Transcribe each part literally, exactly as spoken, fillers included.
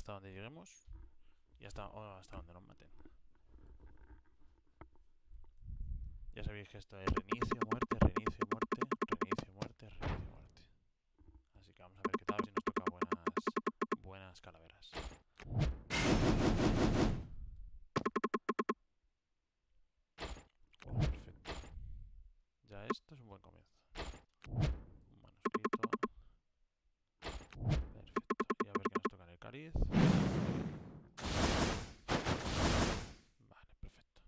hasta donde lleguemos y hasta, o hasta donde nos maten. Ya sabéis que esto es reinicio, muerte, reinicio, muerte, reinicio, muerte, reinicio, muerte. Así que vamos a ver qué tal, si nos toca buenas, buenas calaveras. Oh, perfecto. Ya esto es un buen comienzo. Un manuscrito. Perfecto. Y a ver qué nos toca en el cáliz. Vale, perfecto.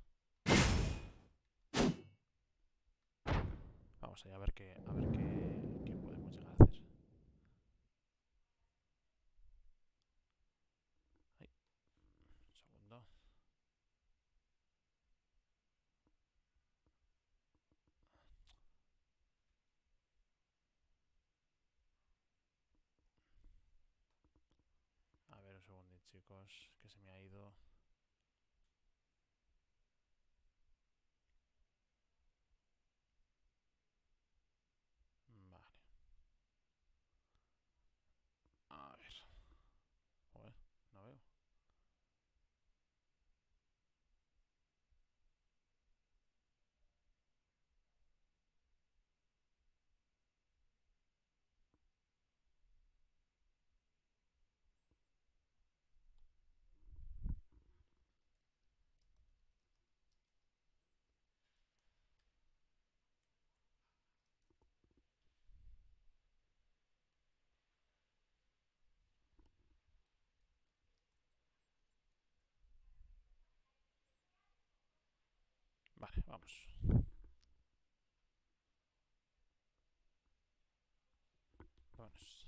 Vamos allá a ver qué, a ver qué, qué podemos llegar a hacer. Ay, un segundo. A ver, un segundito, chicos, que se me ha ido. Vale. A ver. Joder, no veo. Vale, vamos. Vámonos.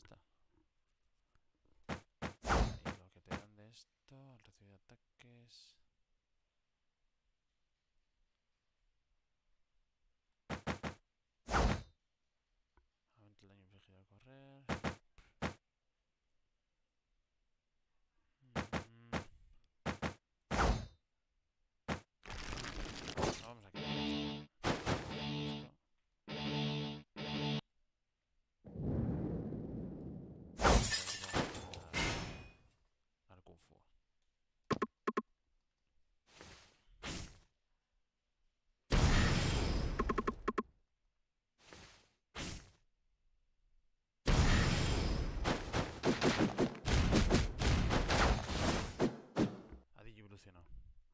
está. Y lo que te dan de esto, al recibir ataques... Aumenta el daño infligido al correr. Mm. Vamos a quitar esto. Al Kung Fu. Adillo evolucionó.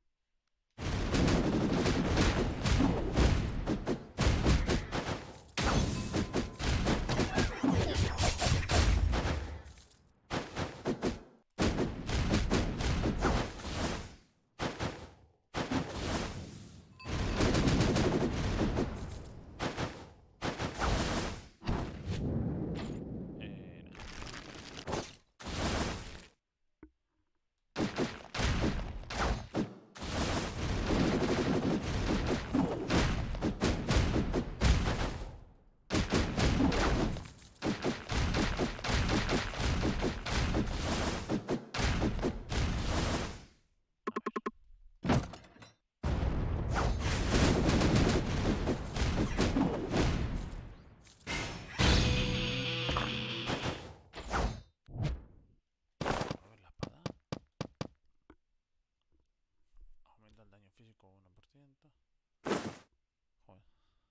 El daño físico uno por ciento. Joder.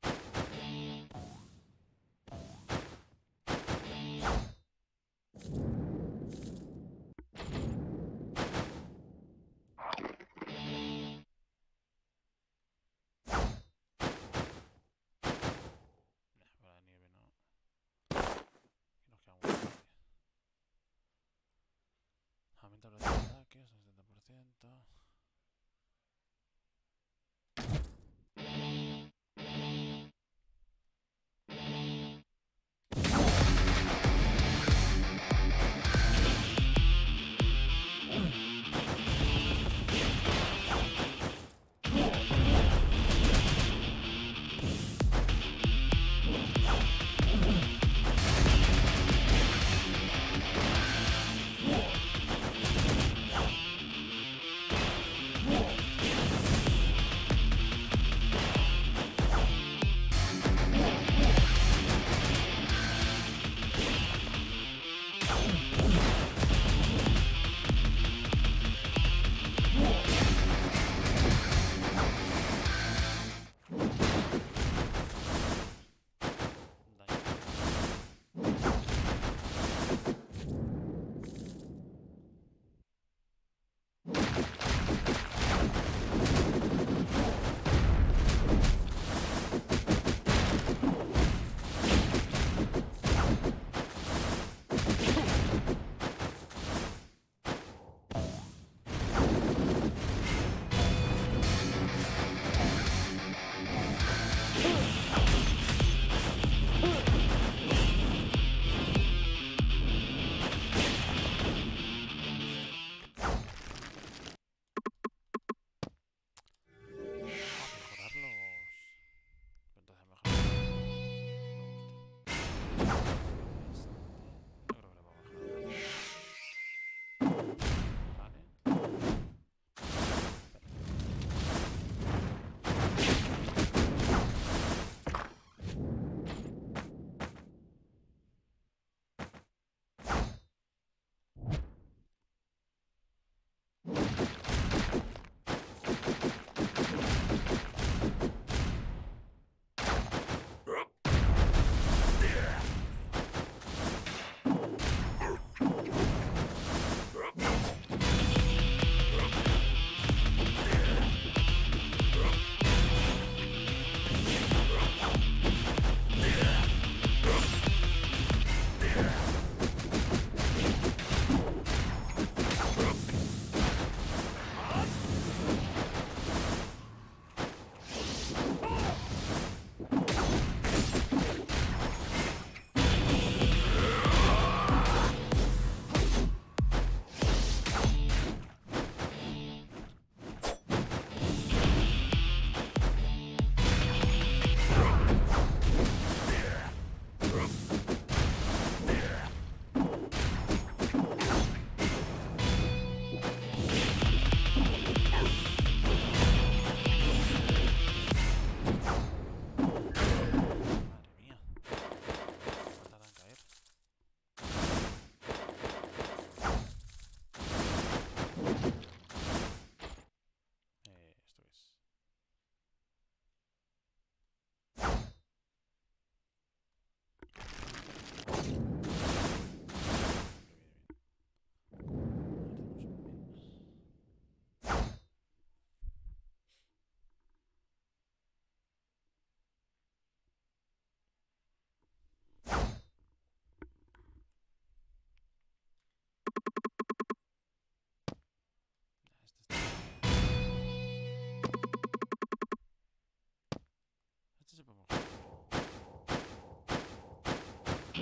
Nah, para la nieve no. Aquí nos queda un guante. Aumenta la velocidad de ataques un setenta por ciento.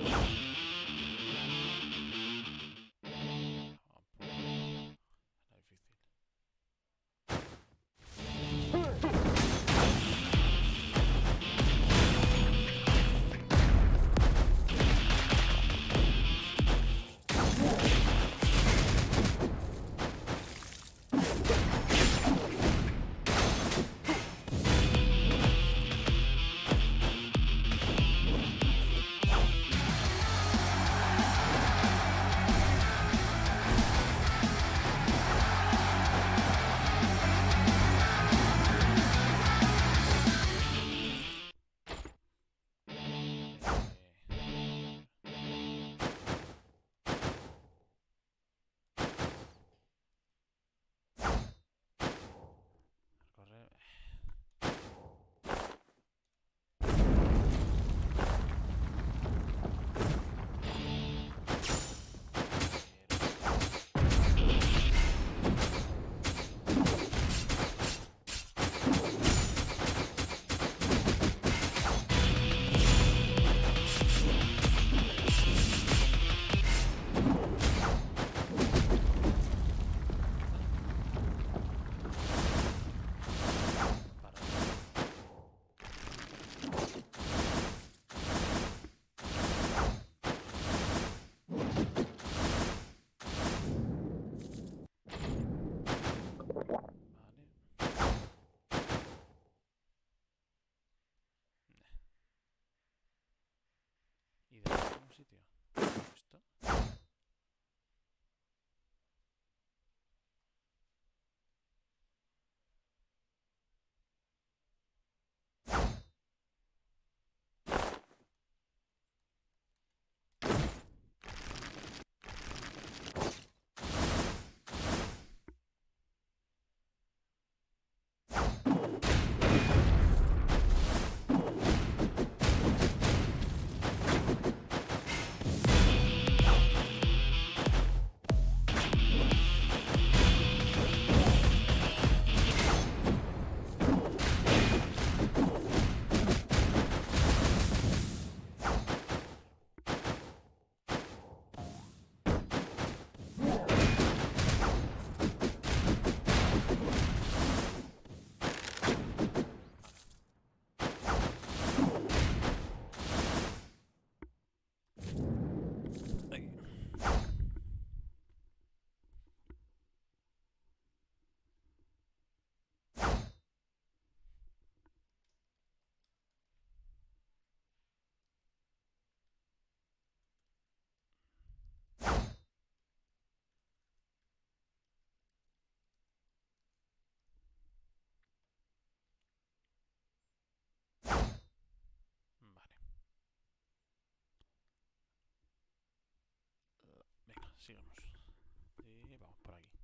Sitio. ¿Esto? Sigamos. Y vamos por aquí.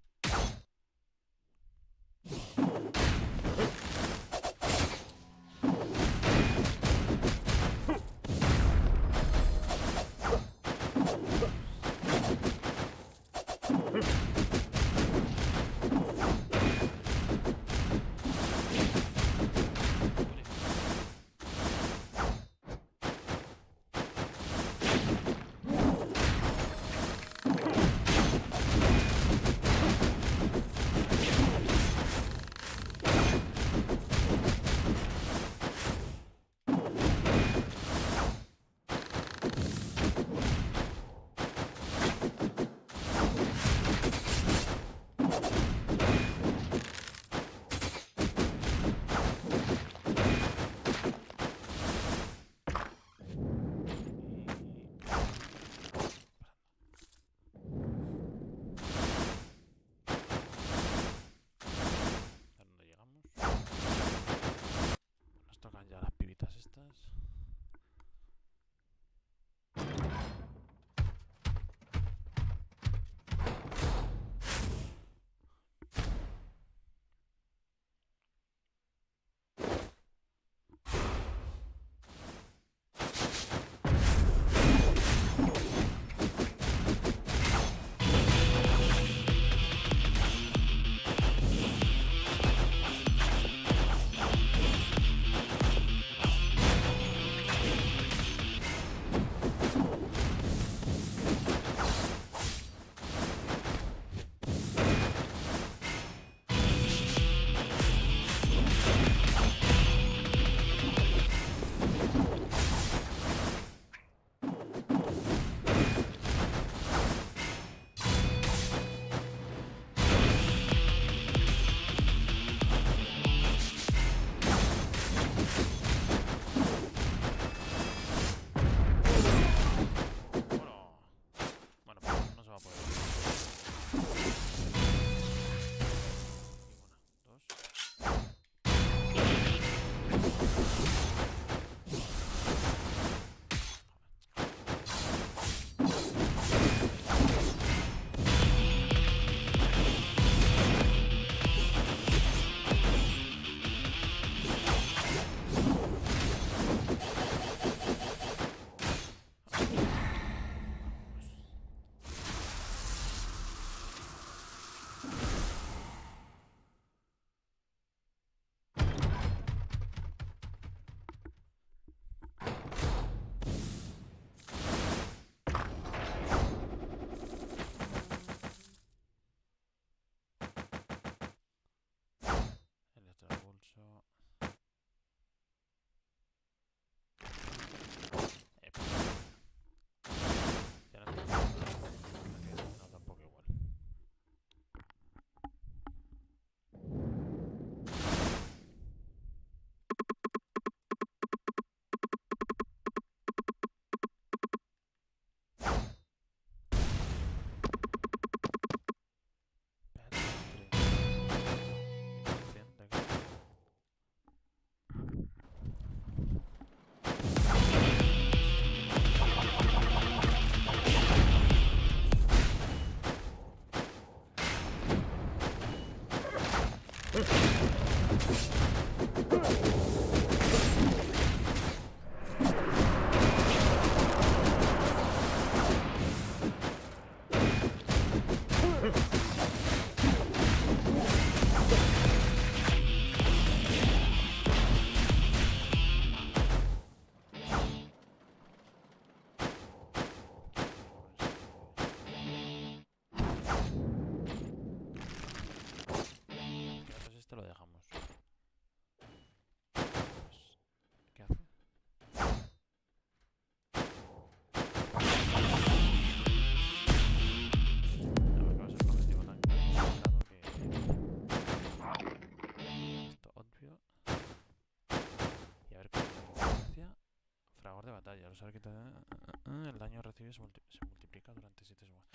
de batalla. Al usar que te da, el daño recibido se, multi se multiplica durante siete segundos.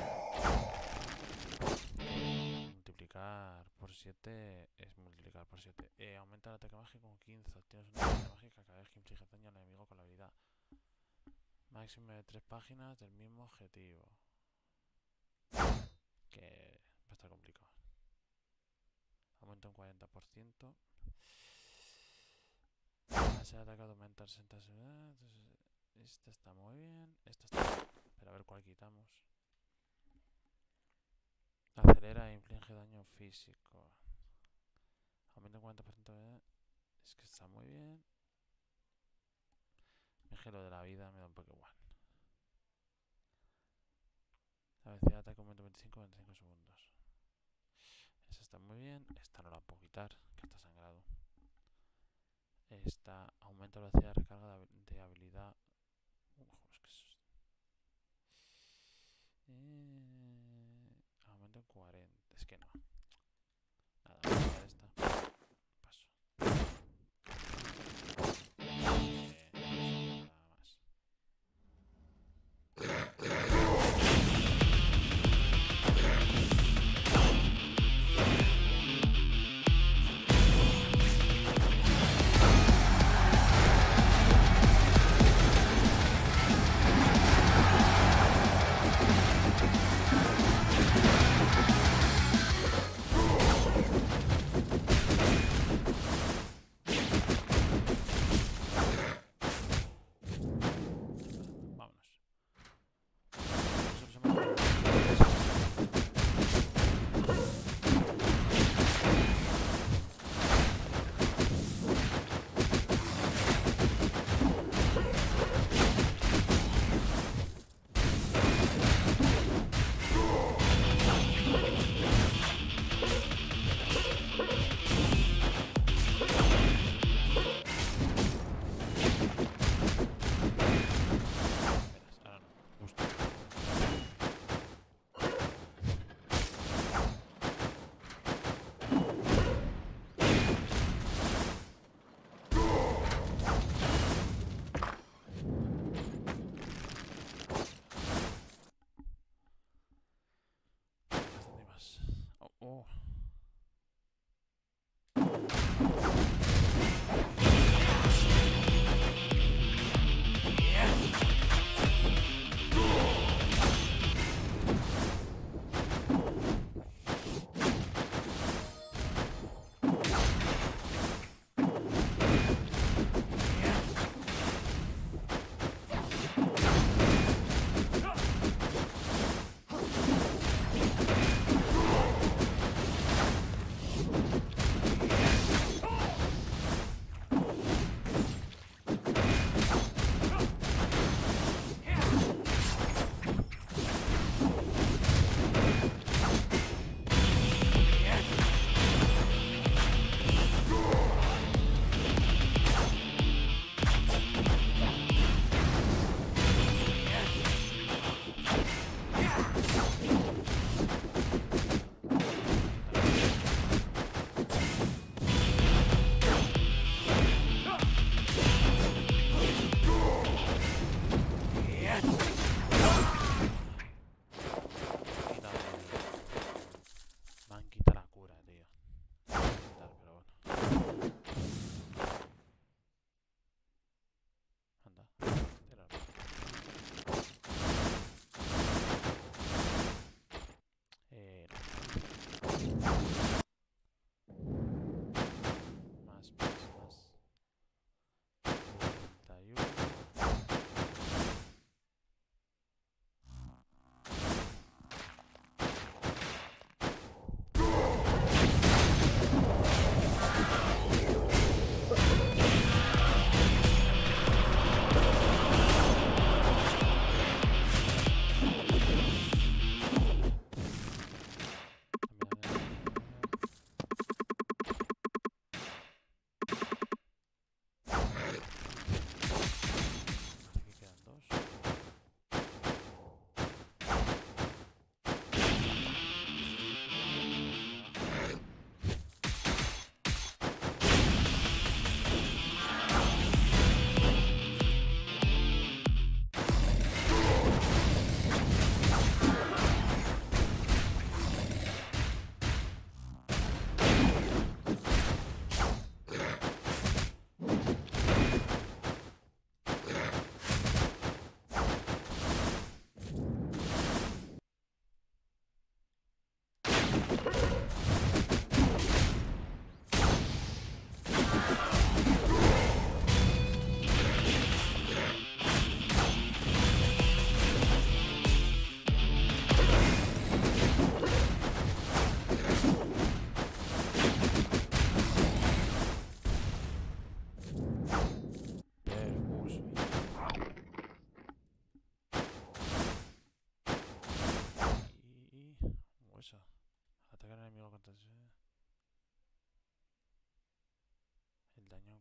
Multiplicar por siete es multiplicar por siete. Eh, aumenta el ataque mágico con quince. Tienes una habilidad mágica cada vez que inflige daño al enemigo con la habilidad. Máximo de tres páginas del mismo objetivo. Que va a estar complicado. Aumenta un cuarenta por ciento. A ser atacado aumenta el sesenta por ciento. Esta está muy bien. Esta está bien. Pero a ver cuál quitamos. Acelera e inflige daño físico. Aumenta un cuarenta por ciento de... Es que está muy bien. Me gelo de la vida, me da un poco igual. La velocidad de ataque aumenta veinticinco en veinticinco segundos. Esa está muy bien. Esta no la puedo quitar, que está sangrado. Esta aumenta la velocidad de recarga de habilidad. Uh, es que es... eh... aumenta en cuarenta. Es que no. Nada, voy a quitar esta. Paso. Eh, no nada más.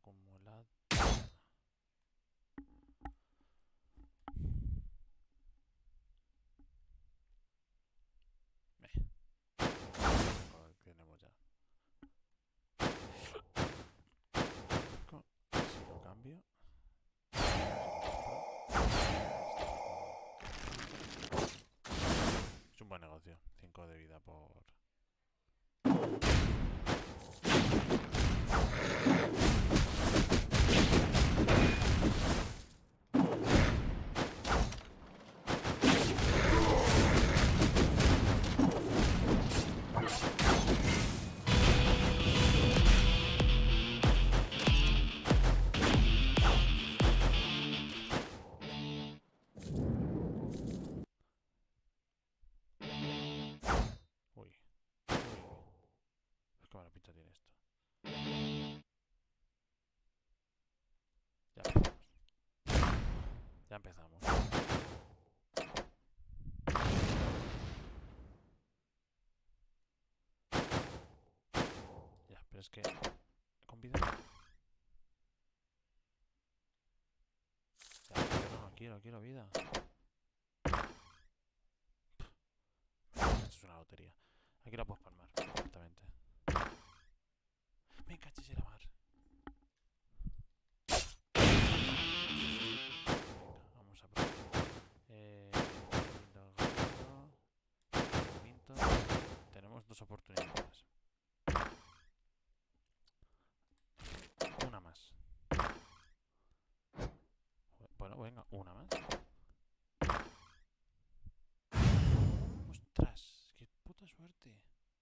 acumulado. Eh. Joder, tenemos ya. Si lo cambio. Es un buen negocio. cinco de vida por... Uy. Uy. Qué mala pinta tiene esto. Ya empezamos. Ya empezamos. Ya, pero es que... ¿Con vida? Ya, pero no quiero, quiero vida. Esto es una lotería. Aquí la puedes palmar perfectamente. Me cachis en la mar. Venga, vamos a probar. Eh, Minto. Tenemos dos oportunidades. Una más. Bueno, venga, una más. ¡Ostras! ¡Qué puta suerte!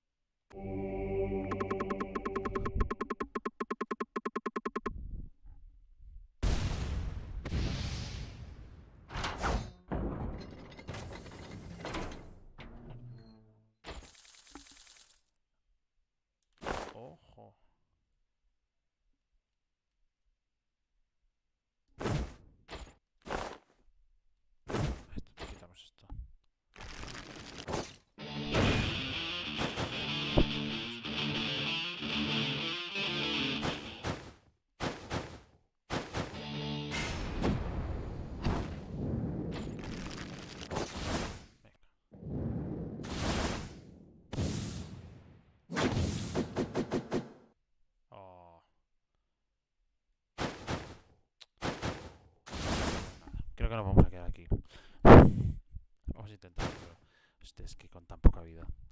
¡Ojo! Esto, quitamos esto. Oh. Creo que nos vamos a quedar aquí. Vamos a intentarlo, pero... Hostia, es que con tan poca vida.